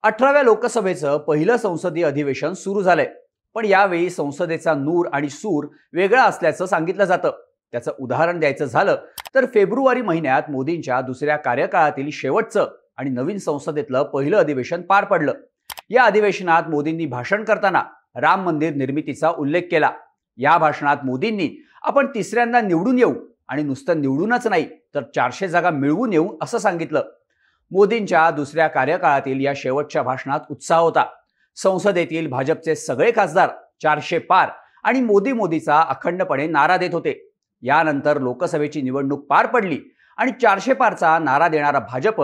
18व्या लोकसभेचं पहिलं संसदीय अधिवेशन सुरू झालंय. पण यावेळी संसदेचा नूर आणि सूर वेगळा असल्याचं सांगितलं जातं. त्याचं उदाहरण द्यायचं झालं तर फेब्रुवारी महिन्यात मोदींच्या दुसऱ्या कार्यकाळातील शेवटचं आणि नवीन संसदेतलं पहिलं अधिवेशन पार पडलं. या अधिवेशनात मोदींनी भाषण करताना राम मंदिर निर्मितीचा उल्लेख केला. या भाषणात मोदींनी आपण तिसऱ्यांदा निवडून येऊ आणि नुसतं निवडूनच नाही तर 400 जागा मिळवून येऊ असं सांगितलं. मोदींच्या दुसऱ्या कार्यकाळातील या शेवटच्या भाषणात उत्साह होता. संसदेतील भाजपचे सगळे खासदार 400 पार आणि मोदीचा अखंडपणे नारा देत होते. यानंतर लोकसभेची निवडणूक पार पडली आणि 400 पारचा नारा देणारा भाजप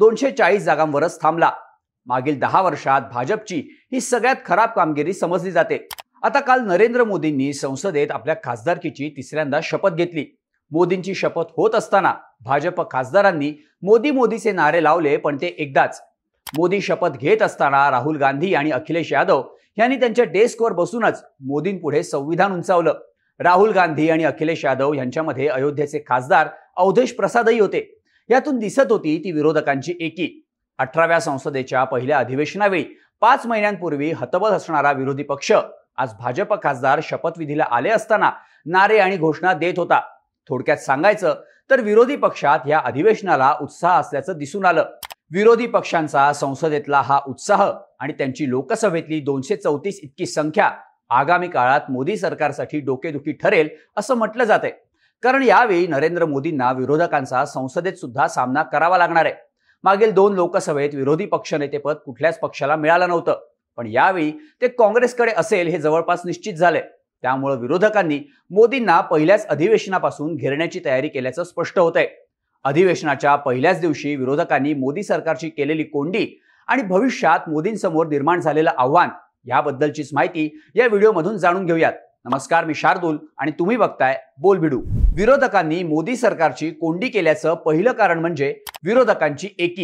240 जागांवरच थांबला. मागील 10 वर्षात भाजपची ही सगळ्यात खराब कामगिरी समजली जाते. आता काल नरेंद्र मोदींनी संसदेत आपल्या खासदारकीची तिसऱ्यांदा शपथ घेतली. मोदींची शपथ होत असताना भाजप खासदारांनी मोदीचे नारे लावले, पण ते एकदाच. मोदी शपथ घेत असताना राहुल गांधी आणि अखिलेश यादव यांनी त्यांच्या डेस्कवर बसूनच मोदींपुढे संविधान उंचावलं. राहुल गांधी आणि अखिलेश यादव यांच्यामध्ये अयोध्येचे खासदार अवधेश प्रसादही होते. यातून दिसत होती ती विरोधकांची एकी. 18व्या संसदेच्या पहिल्या अधिवेशनावेळी 5 महिन्यांपूर्वी हतबल असणारा विरोधी पक्ष आज भाजप खासदार शपथविधीला आले असताना नारे आणि घोषणा देत होता. थोडक्यात सांगायचं तर विरोधी पक्षात या अधिवेशनाला उत्साह असल्याचं दिसून आलं. विरोधी पक्षांचा संसदेतला हा उत्साह आणि त्यांची लोकसभेतली 234 इतकी संख्या आगामी काळात मोदी सरकारसाठी डोकेदुखी ठरेल असं म्हटलं जातंय. कारण यावेळी नरेंद्र मोदींना विरोधकांचा संसदेत सुद्धा सामना करावा लागणार आहे. मागील 2 लोकसभेत विरोधी पक्षनेतेपद कुठल्याच पक्षाला मिळालं नव्हतं, पण यावेळी ते काँग्रेसकडे असेल हे जवळपास निश्चित झालंय. त्यामुळे विरोधकांनी मोदींना पहिल्याच अधिवेशनापासून घेरण्याची तयारी केल्याचं स्पष्ट होतंय. अधिवेशनाच्या पहिल्याच दिवशी विरोधकांनी मोदी सरकारची केलेली कोंडी आणि भविष्यात मोदींसमोर निर्माण झालेलं आव्हान याबद्दलचीच माहिती या व्हिडिओमधून जाणून घेऊयात. नमस्कार, मी शार्दूल आणि तुम्ही बघताय बोलबिडू. विरोधकांनी मोदी सरकारची कोंडी केल्याचं पहिलं कारण म्हणजे विरोधकांची एकी.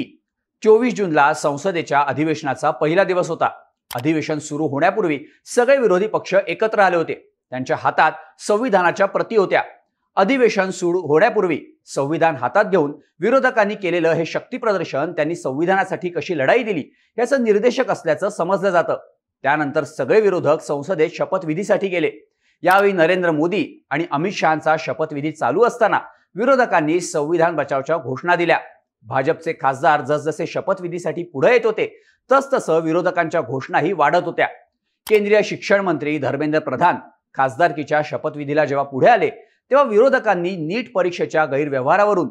24 जूनला संसदेच्या अधिवेशनाचा पहिला दिवस होता. अधिवेशन सुरू होण्यापूर्वी सगळे विरोधी पक्ष एकत्र आले होते. त्यांच्या हातात संविधानाच्या प्रती होत्या. अधिवेशन सुरू होण्यापूर्वी संविधान हातात घेऊन विरोधकांनी केलेलं हे शक्ती प्रदर्शन त्यांनी संविधानासाठी कशी लढाई दिली याचं निर्देशक असल्याचं समजलं जातं. त्यानंतर सगळे विरोधक संसदेत शपथविधीसाठी गेले. यावेळी नरेंद्र मोदी आणि अमित शहांचा शपथविधी चालू असताना विरोधकांनी संविधान बचावच्या घोषणा दिल्या. भाजपचे खासदार जसजसे शपथविधीसाठी पुढे येत होते तसतसं विरोधकांच्या घोषणाही वाढत होत्या. केंद्रीय शिक्षण मंत्री धर्मेंद्र प्रधान खासदारकीच्या शपथविधीला जेव्हा पुढे आले तेव्हा विरोधकांनी नीट परीक्षेच्या गैरव्यवहारावरून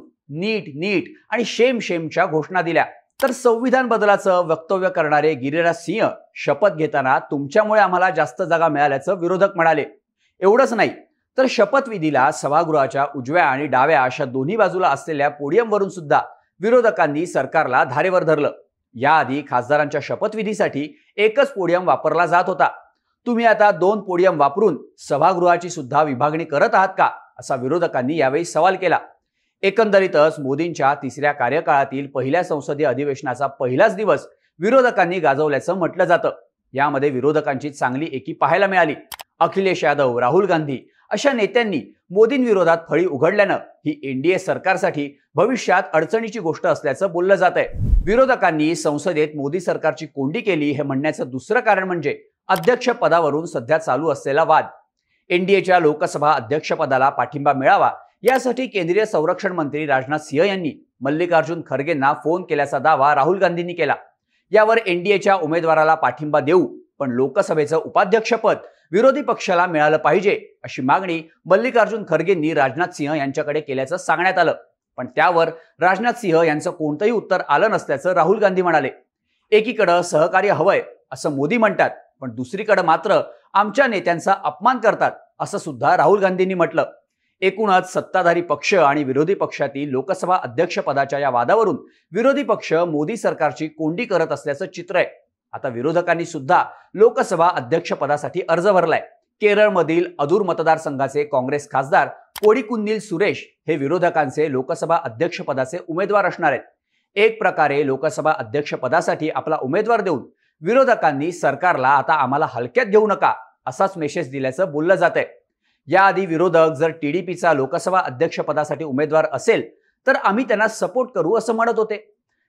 नीट आणि शेमच्या घोषणा दिल्या. तर संविधान बदलाचं वक्तव्य करणारे गिरिराज सिंह शपथ घेताना तुमच्यामुळे आम्हाला जास्त जागा मिळाल्याचं विरोधक म्हणाले. एवढंच नाही तर शपथविधीला सभागृहाच्या उजव्या आणि डाव्या अशा दोन्ही बाजूला असलेल्या पोडियमवरून सुद्धा विरोधकांनी सरकारला धारेवर धरलं. याआधी खासदारांच्या शपथविधीसाठी एकच पोडियम वापरला जात होता. तुम्ही आता 2 पोडियम वापरून सभागृहाची सुद्धा विभागणी करत आहात का, असा विरोधकांनी यावेळी सवाल केला. एकंदरीतच मोदींच्या तिसऱ्या कार्यकाळातील पहिल्या संसदीय अधिवेशनाचा पहिलाच दिवस विरोधकांनी गाजवल्याचं म्हटलं जातं. यामध्ये विरोधकांची चांगली एकी पाहायला मिळाली. अखिलेश यादव, राहुल गांधी अशा नेत्यांनी मोदींविरोधात फळी उघडल्यानं ही एनडीए सरकारसाठी भविष्यात अडचणीची गोष्ट असल्याचं बोललं जात आहे. विरोधकांनी संसदेत मोदी सरकारची कोंडी केली हे म्हणण्याचं दुसरं कारण म्हणजे अध्यक्ष पदावरून सध्या चालू असलेला वाद. एनडीएच्या लोकसभा अध्यक्षपदाला पाठिंबा मिळावा यासाठी केंद्रीय संरक्षण मंत्री राजनाथ सिंह यांनी मल्लिकार्जुन खरगेंना फोन केल्याचा दावा राहुल गांधींनी केला. यावर एनडीएच्या उमेदवाराला पाठिंबा देऊ, पण लोकसभेचं उपाध्यक्षपद विरोधी पक्षाला मिळालं पाहिजे अशी मागणी मल्लिकार्जुन खरगेंनी राजनाथ सिंह यांच्याकडे केल्याचं सांगण्यात आलं. पण त्यावर राजनाथ सिंह यांचं कोणतंही उत्तर आलं नसल्याचं राहुल गांधी म्हणाले. एकीकडे सहकार्य हवंय असं मोदी म्हणतात, पण दुसरीकडे मात्र आमच्या नेत्यांचा अपमान करतात असं सुद्धा राहुल गांधींनी म्हटलं. एकूणच सत्ताधारी पक्ष आणि विरोधी पक्षातील लोकसभा अध्यक्षपदाच्या या वादावरून विरोधी पक्ष मोदी सरकारची कोंडी करत असल्याचं चित्र आहे. आता विरोधकांनी सुद्धा लोकसभा अध्यक्षपदासाठी अर्ज भरलाय. केरळमधील अदूर मतदारसंघाचे काँग्रेस खासदार कोडिकुन्नील सुरेश हे विरोधकांचे लोकसभा अध्यक्षपदाचे उमेदवार असणार आहेत. एक प्रकारे लोकसभा अध्यक्षपदासाठी आपला उमेदवार देऊन विरोधकांनी सरकारला आता आम्हाला हलक्यात घेऊ नका असाच मेसेज दिल्याचं बोललं जात आहे. याआधी विरोधक जर टीडीपीचा लोकसभा अध्यक्षपदासाठी उमेदवार असेल तर आम्ही त्यांना सपोर्ट करू असं म्हणत होते.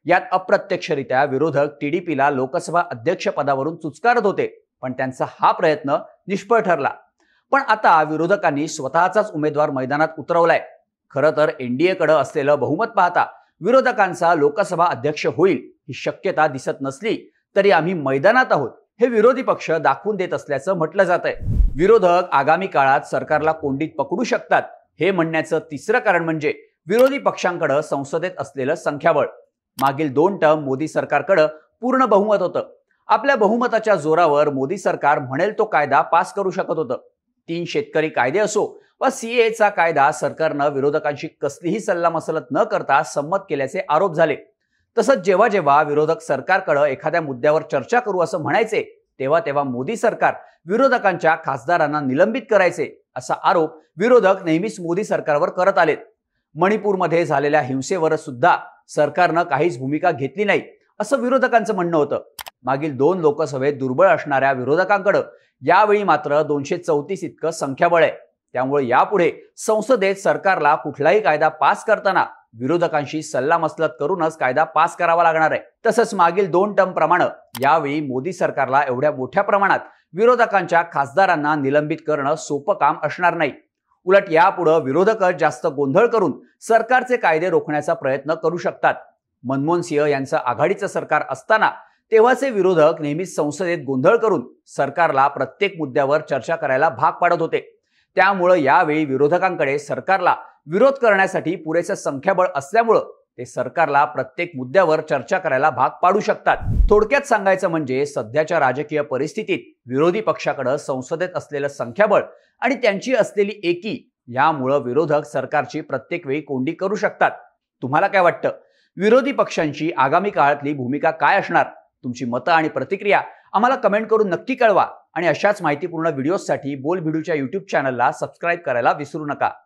यात अप्रत्यक्षरित्या विरोधक टीडीपीला लोकसभा अध्यक्ष पदावरून चुचकारत होते, पण त्यांचा हा प्रयत्न निष्फळ ठरला. पण आता विरोधकांनी स्वतःचाच उमेदवार मैदानात उतरवलाय. खरं तर एनडीएकडे असलेलं बहुमत पाहता विरोधकांचा लोकसभा अध्यक्ष होईल ही शक्यता दिसत नसली तरी आम्ही मैदानात आहोत हे विरोधी पक्ष दाखवून देत असल्याचं म्हटलं जात आहे. विरोधक आगामी काळात सरकारला कोंडीत पकडू शकतात हे म्हणण्याचं तिसरं कारण म्हणजे विरोधी पक्षांकडे संसदेत असलेलं संख्याबळ. मागील 2 टर्म मोदी सरकारकडे पूर्ण बहुमत होतं. आपल्या बहुमताच्या जोरावर मोदी सरकार म्हणेल तो कायदा पास करू शकत होतं. 3 शेतकरी कायदे असो व सीएचा कायदा सरकारनं विरोधकांशी कसलीही सल्लामसलत न करता संमत केल्याचे आरोप झाले. तसंच जेव्हा जेव्हा विरोधक सरकारकडे एखाद्या मुद्द्यावर चर्चा करू असं म्हणायचे तेव्हा तेव्हा मोदी सरकार विरोधकांच्या खासदारांना निलंबित करायचे असा आरोप विरोधक नेहमीच मोदी सरकारवर करत आलेत. मणिपूरमध्ये झालेल्या हिंसेवर सुद्धा सरकारनं काहीच भूमिका घेतली नाही असं विरोधकांचं म्हणणं होतं. मागील 2 लोकसभेत दुर्बळ असणाऱ्या विरोधकांकडे यावेळी मात्र 234 इतकं संख्याबळ आहे. त्यामुळे यापुढे संसदेत सरकारला कुठलाही कायदा पास करताना विरोधकांशी सल्लामसलत करूनच कायदा पास करावा लागणार आहे. तसंच मागील 2 टर्म प्रमाणे यावेळी मोदी सरकारला एवढ्या मोठ्या प्रमाणात विरोधकांच्या खासदारांना निलंबित करणं सोपं काम असणार नाही. उलट यापुढे विरोधकच जास्त गोंधळ करून सरकारचे कायदे रोखण्याचा प्रयत्न करू शकतात. मनमोहन सिंह यांचं आघाडीचं सरकार असताना तेव्हाचे विरोधक नेहमीच संसदेत गोंधळ करून सरकारला प्रत्येक मुद्द्यावर चर्चा करायला भाग पाडत होते. त्यामुळे यावेळी विरोधकांकडे सरकारला विरोध करण्यासाठी पुरेसे संख्याबळ असल्यामुळे ते सरकारला प्रत्येक मुद्द्यावर चर्चा करायला भाग पाडू शकतात. थोडक्यात सांगायचं म्हणजे सध्याच्या राजकीय परिस्थितीत विरोधी पक्षाकडे संसदेत असलेलं संख्याबळ आणि त्यांची असलेली एकी यामुळे विरोधक सरकारची प्रत्येक वेळी कोंडी करू शकतात. तुम्हाला काय वाटतं? विरोधी पक्षांची आगामी काळातली भूमिका काय असणार? तुमची मतं आणि प्रतिक्रिया आम्हाला कमेंट करून नक्की कळवा आणि अशाच माहितीपूर्ण व्हिडिओसाठी बोलबिडूच्या YouTube चॅनलला सबस्क्राईब करायला विसरू नका.